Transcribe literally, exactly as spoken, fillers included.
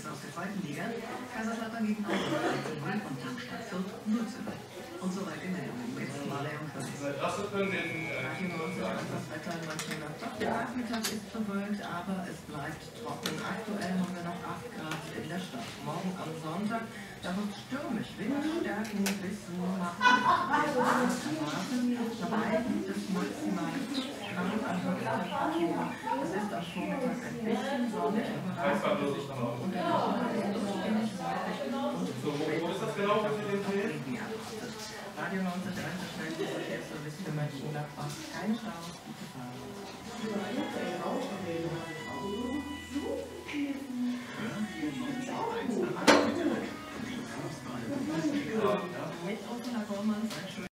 aus der zweiten Liga. Kaiserslautern gegen Augsburg und Darmstadt Fürth null zu null. Und so weit in der letzten Male im Fürth. Rasputin den Das Wetter in Mönchengladbach. Der Nachmittag ist bewölkt, aber es bleibt trocken. Aktuell haben wir noch acht Grad in der Stadt. Morgen am Sonntag, da wird es stürmisch. Windstärken bis nur nach dabei gibt es maximal fünf Grad an Höchsttemperatur. Es ist am Vormittag ein bisschen sonnig, aber reißverlust und der Nachmittag ist durchgängig sonnig und so, wo ist das genau, was ihr den Film? Radio neunzig, der schnellste Verkehrsservice für Mönchengladbach. Keine Staus, gute Fahrt. Mit Ursula Bormanns, ein schönes